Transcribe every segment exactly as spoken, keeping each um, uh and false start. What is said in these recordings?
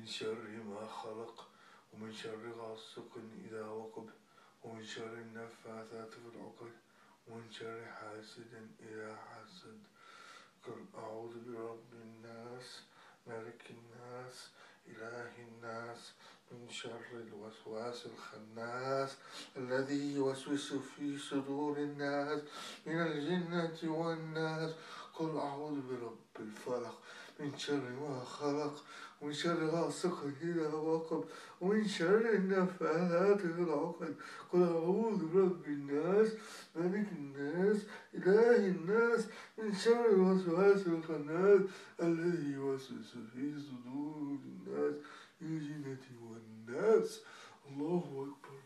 شر ما خلق ومن شر غاسق إذا وقب ومن شر النفاثات في العقد ومن شر حاسد إذا حسد. قل أعوذ برب الناس ملك الناس إله الناس من شر الوسواس الخناس الذي يوسوس في صدور الناس من الجنة والناس. قل أعوذ برب الفلق من شر ما خلق ومن شر غاسق إذا وقب ومن شر النفاثات في العقد. قل أعوذ برب الناس ملك الناس إله الناس من شر الوسواس الخناس الذي يوسوس في صدور الناس من الجنة والناس. الله أكبر.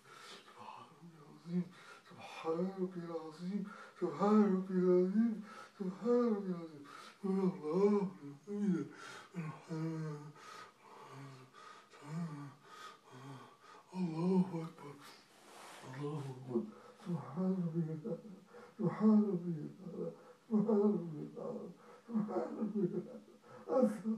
سبحان ربي العظيم سبحان ربي العظيم سبحان ربي العظيم سبحان ربي العظيم. الله أكبر الله أكبر. سبحان ربي العظيم سبحان ربي العظيم سبحان ربي العظيم سبحان ربي العظيم.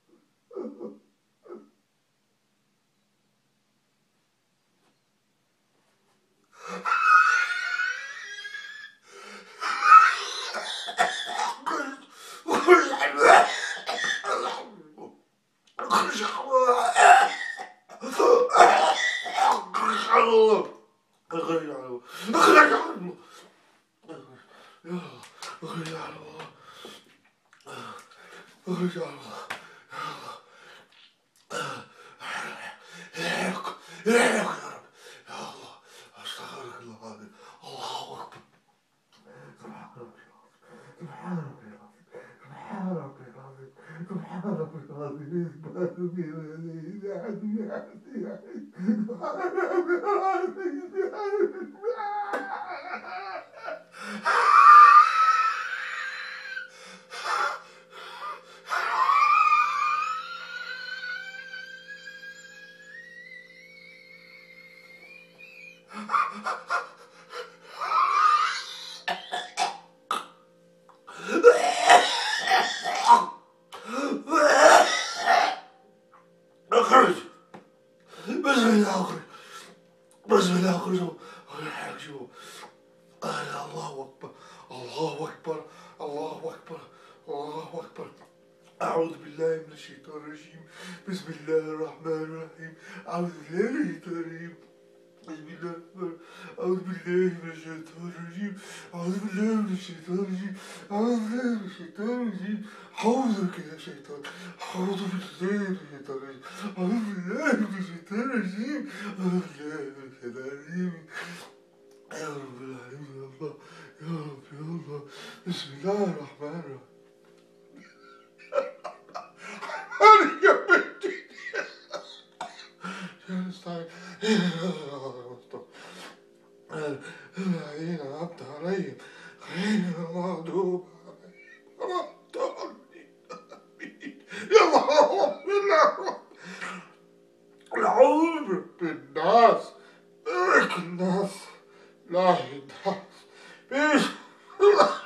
بسم الله أخرجه ويحرجه. الله أكبر الله أكبر الله أكبر الله أكبر. أعوذ بالله من الشيطان الرجيم. بسم الله الرحمن الرحيم. أعوذ بالله من الشيطان الرجيم. بسم الله أعوذ بالله من الشيطان الرجيم. أعوذ بالله من الشيطان الرجيم. أعوذ بالله من الشيطان الرجيم. أعوذ بك يا شيطان. أعوذ بالله من الشيطان الرجيم. أعوذ بالله من الشيطان الرجيم. أعوذ بالله من الشيطان الرجيم. يا رب العالمين يا الله يا رب يا الله. بسم الله الرحمن الرحيم. يا بنتي يا استعين الذين أنعمت عليهم غير المغضوب عليهم يا الله. أعوذ برب الناس ملك الناس إله الناس بسم الله.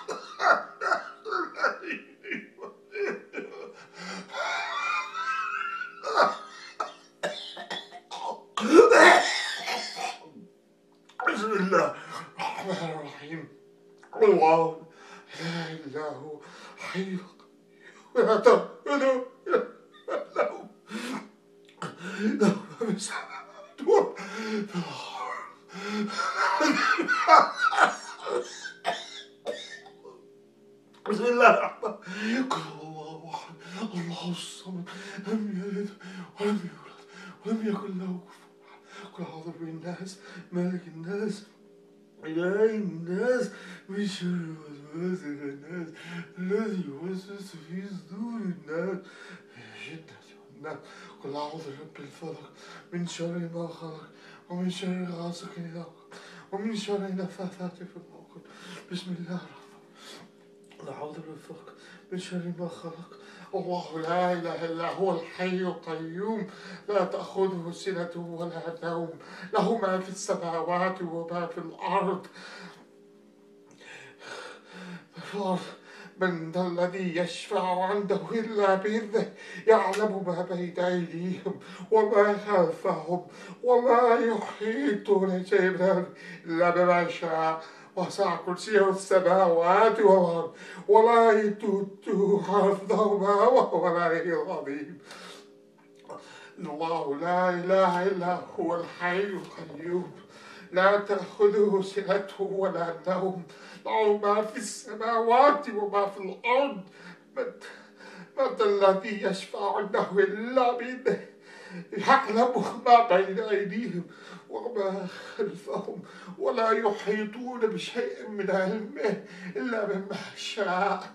بسم الله الرحمن الرحيم. الله لا إله إلا هو حي ولا تأخذه له له ما في السماوات وفي الأرض. بسم الله الرحمن الرحيم. قل هو الله أحد الله الصمد لم يلد ولم يولد ولم يكن له كفوا أحد. قل أعوذ بالناس ملك الناس إله الناس من شر الوسواس الخناس الذي يوسوس في صدور الناس من الجنة والناس. قل أعوذ برب الفلق من شر ما خلق ومن شر غاسق إذا وقب ومن شر النفاثات في العقد. بسم الله الرحمن الرحيم. أعوذ بالفلق من شر ما خلق. الله لا إله إلا هو الحي القيوم لا تأخذه سنة ولا نوم له ما في السماوات وما في الأرض. من ذا الذي يشفع عنده إلا بإذنه يعلم ما بين أيديهم وما خلفهم ولا يحيطون شيء من علمه إلا بما شاء وسع كرسيه السماوات والأرض ولا يؤوده حفظهما وهو العلي العظيم. الله لا إله إلا هو الحي القيوم لا تأخذه سنة ولا نوم له ما في السماوات وما في الأرض من الذي يشفع عنده إلا بإذنه يعلم ما بين أيديهم وما خلفهم ولا يحيطون بشيء من علمه إلا بما شاء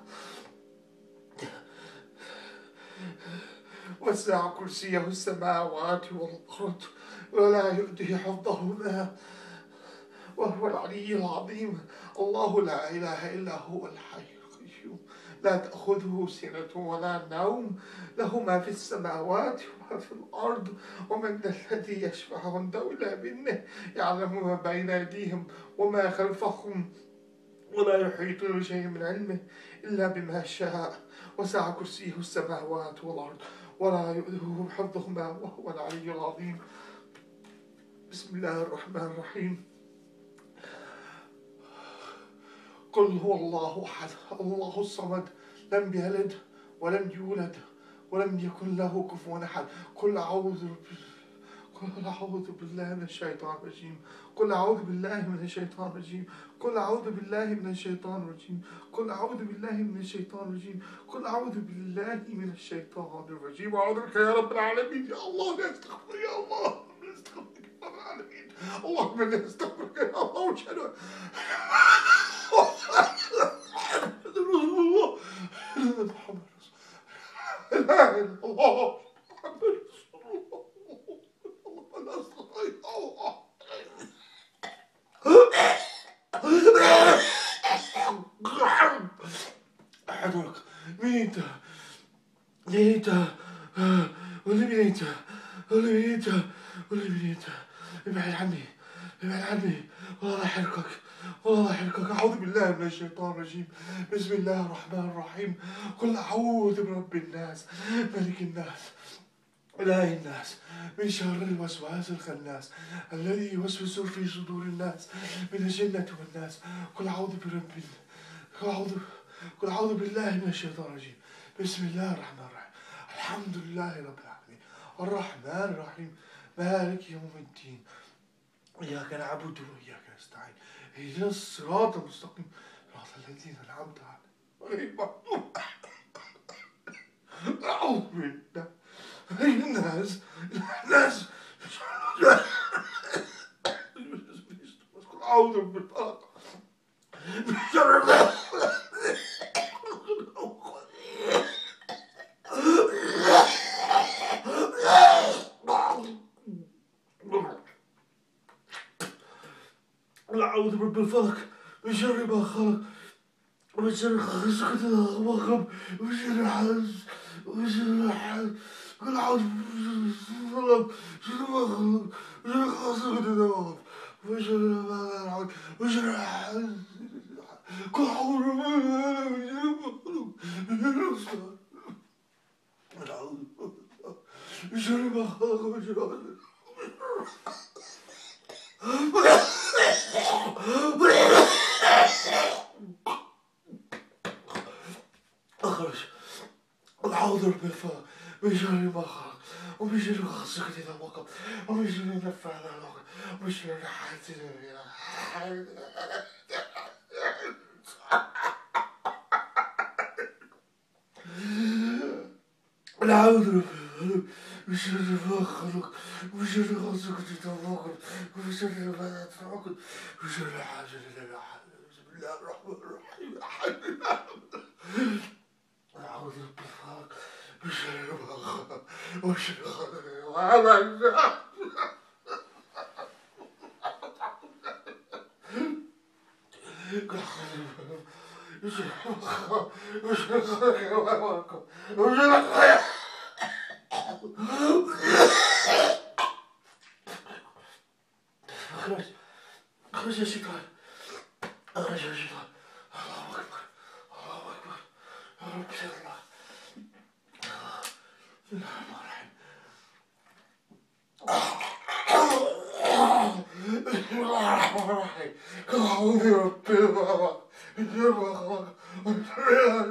وسع كرسيه السماوات والأرض ولا يؤذي حفظهما وهو العلي العظيم. الله لا إله إلا هو الحي القيوم لا تأخذه سنة ولا نوم له ما في السماوات وما في الأرض ومن ذا الذي يشفع عنده إلا بإذنه يعلم ما بين أيديهم وما خلفهم ولا يحيطون بشيء من علمه إلا بما شاء وسع كرسيه السماوات والأرض ولا يؤذيه حفظهما وهو العلي العظيم. بسم الله الرحمن الرحيم. قل هو الله أحد الله الصمد لم يلد ولم يولد ولم يكن له كفوا أحد. قل أعوذ قل أعوذ بالله من الشيطان الرجيم قل أعوذ بالله من الشيطان الرجيم قل أعوذ بالله من الشيطان الرجيم قل أعوذ بالله من الشيطان الرجيم قل أعوذ بالله من الشيطان الرجيم. أعوذ بك يا رب العالمين. يا الله لا أستغفر يا الله لا أستغفر يا رب العالمين. اللهم لا أستغفرك يا الله وأشهد أن محمد رسول الله محمد رسول الله لا إله إلا الله محمد رسول الله. اللهم لا أستغفر يا الله. حضرك مين انت؟ مين انت؟ قولي مين انت؟ قولي مين انت؟ قولي مين انت؟ ابعد عني ابعد عني والله يحرقك والله يحرقك. أعوذ بالله من الشيطان الرجيم. بسم الله الرحمن الرحيم. قل أعوذ برب الناس ملك الناس إله الناس من شر الوسواس الخناس الذي يوسوس في صدور الناس من الجنة والناس. قل أعوذ برب قل أعوذ قل أعوذ بالله من الشيطان الرجيم. بسم الله الرحمن الرحيم. الحمد لله رب العالمين الرحمن الرحيم مالك يوم الدين إياك نعبد وإياك نستعين اهدنا الصراط المستقيم صراط الذين أنعمت عليهم أعوذ بالله الناس الناس أعوذ بالفلق من شر ما أعوذ برب الفلق من شر ما خلق ومن شر غاسق إذا وقب ومن شر حاسد ومن شر حاسد. قل أعوذ بالفلق شر ما خلق ومن شر غاسق إذا وقب ومن شر ما خلق ومن شر حاسد. قل أعوذ بالفلق من شر ما خلق ومن شر قل أعوذ من شر ما خلق ومن شر أخرج. قل أعوذ بالفلق من شر ما خلق ومن شر غاسق إذا وقب ومن شر النفاثات في العقد ومن شر حاسد إذا حسد. قل أعوذ بالفلق من شر ما خلق ومن شر غاسق إذا وقب ومن شر النفاثات في العقد ومن شر حاسد إذا حسد. بسم الله الرحمن الرحيم. أعوذ بالفلق من شر ما خلق ومن شر غاسق وعمل أخرج أخرج يا شيطان أخرج يا شيطان. الله أكبر الله أكبر رب يلا. بسم الله الرحمن الرحيم. بسم الله الرحمن الرحيم. أعوذ برب الفلق من شر ما خلق ومن شر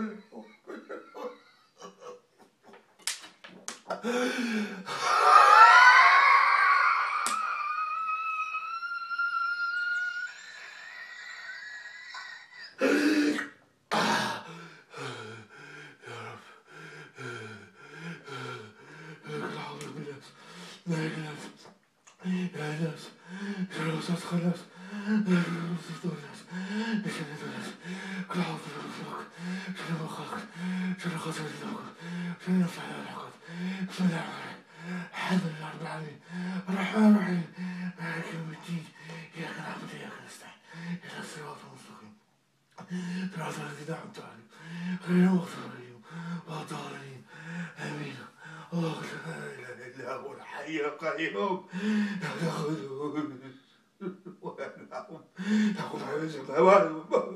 مالك الناس، يا ناس، شر الوسواس الخناس، صدور الناس، من شر الناس، كل أعوذ برب الفلق، شر ما خلق، شر غاسق إذا وقب، شر النفاثات في العقد. بسم الله الرحمن الرحيم. الحمد لله رب العالمين، الرحمن الرحيم، مالك يوم الدين، إياك نعبد وإياك نستعين، اهدنا الصراط المستقيم، صراط الذين أنعمت عليهم غير المغضوب عليهم ولا الضالين، آمين. الله لا إله إلا هو الحي القيوم، لا تأخذه ولا نوم، له ما في السماوات والأرض.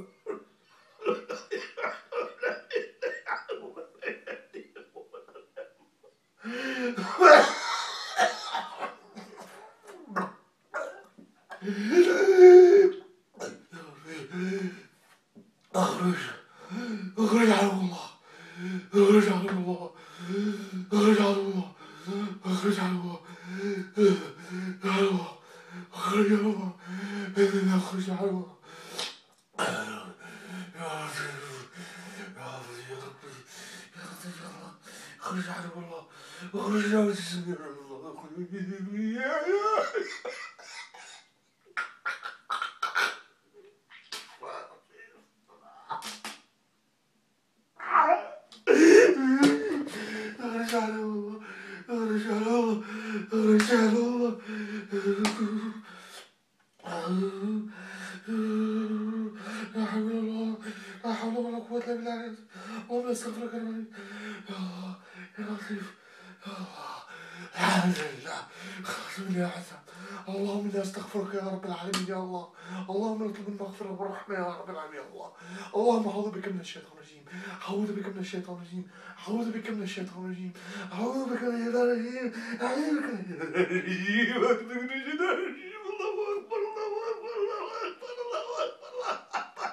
اخرج اخرج على الله، اخرج على الله، اخرج على الله، اخرج على الله، على الله، اخرج على الله، باذن اخرج على الله. يا لطيف يا لطيف يا لطيف يا لطيف يا الله، اخرج على الله، اخرج على السميع الله، اخرج اخرج على الله، اخرج على الله، اخرج على الله. لا حول ولا لا حول ولا قوة إلا بالله. اللهم استغفرك يا رب. يا الله يا لطيف يا الله. الحمد لله خذني يا حسن. اللهم إني أستغفرك يا رب العالمين يا الله. اللهم نطلب المغفرة والرحمة يا رب العالمين يا الله. اللهم أعوذ بك من الشيطان الرجيم، أعوذ بك من الشيطان الرجيم، أعوذ بك من الشيطان الرجيم، أعوذ بك من الشيطان الرجيم، أعوذ بك من الشيطان الرجيم، أعوذ بك من الشيطان الرجيم. الله أكبر الله أكبر الله أكبر الله أكبر الله أكبر.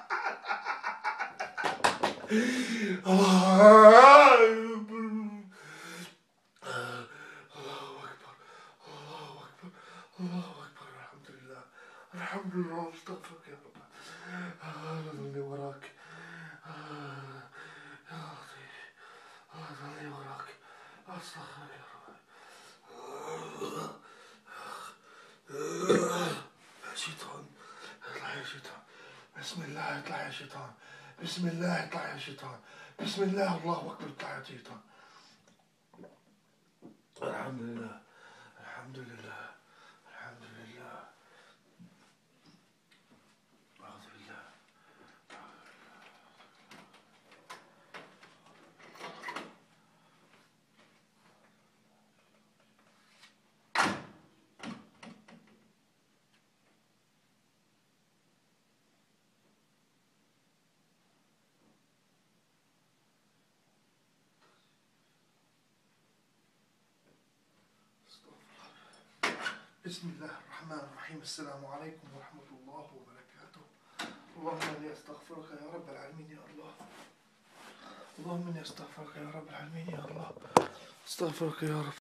الله أكبر الله أكبر الله أكبر الله أكبر. الحمد لله الحمد لله. أستغفرك يا رب. أنا وراك يا لطيف، أنا وراك. أستغفرك يا رب. يا شيطان اطلع يا شيطان، بسم الله اطلع يا شيطان، بسم الله اطلع يا شيطان، بسم الله الله أكبر اطلع يا شيطان. الحمد لله الحمد لله الحمد لله. أعوذ بالله. بسم الله الرحمن الرحيم. السلام عليكم ورحمة الله وبركاته. اللهم إني أستغفرك يا رب العالمين يا الله. اللهم إني أستغفرك يا رب العالمين يا الله. أستغفرك يا رب.